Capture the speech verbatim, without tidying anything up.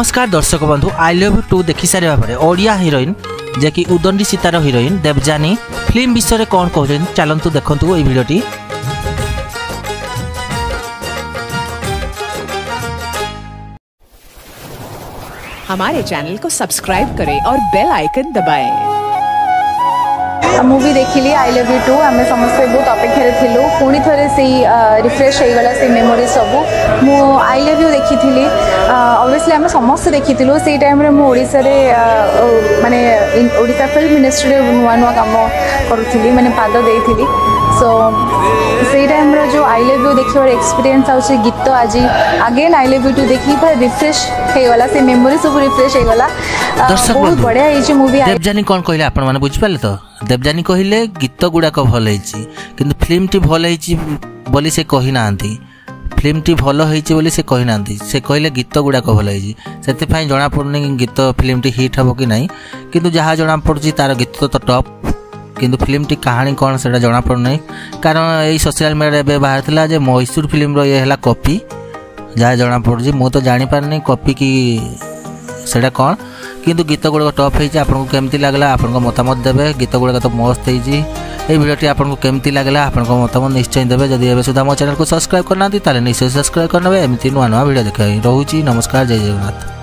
नमस्कार दर्शक बंधु आई लव यू टू देखि सारे भाବରେ ओडिया हिरोइन जे कि उदंडी सीतार हिरोइन देवजानी फिल्म विषय में कौन कहते चलतु देखु ये भिडियोटी। हमारे चैनल को सब्सक्राइब करें और बेल आइकन दबाएं। मूवी देखिली आई लव यू टू आम समस्ते बहुत अपेक्षा थिलु पुणी थे से रिफ्रेश हो गला से मेमोरी सब मु आई लव यू देखी थी ऑब्वियसली आम समस्त देखी से टाइम मुझे माने ओडिशा फिल्म मिनिस्ट्री नुआ नुआ कम करुली माने पाद देती सो से टाइम जो आई लव यू देखिए एक्सपीरियंस आउे गीत आज again I love you too देखी रिफ्रेश हो गला से मेमोरी सब रिफ्रेश हो गला बहुत बढ़िया है मूवी। देवजानी कौन कहले आपण माने बुझि पाले तो देवजानी कहले गीत गुड़ाक भल होइछि किंतु फिल्म टी भल होइछि बोली से कहि नांती फिल्म टी भल होइछि बोली से कहि नांती से कहले गीत गुड़ाक भल होइछि सेते फाइ जणा पड़नी गीत फिल्म टी हिट हबो कि नाही किंतु जहा जणा पड़छि तार गीत तो टॉप किंतु फिल्म टी कहानी कौन से जणा पड़ना कारण यही सोशल मीडिया बाहर थिला जे मैसूर फिल्म रो ये हला कॉपी जहा जणा पड़छि मु तो जानि पारनी कॉपी की सेटा कौन किंतु गीत गुड़ाक टॉप होइछि आपनको केमती लागला आपनको मतामत देबे गीत गुड़ाक तो मस्त होइछि ए वीडियोटी आपनको केमती लागला आपनको मतामत निश्चय देबे जदि एबे सुधा मो चैनल को सब्सक्राइब करनांती ताले निश्चय सब्सक्राइब करनबे एमती नुआ नुआ वीडियो देखै रहूछि। नमस्कार जय जगन्नाथ।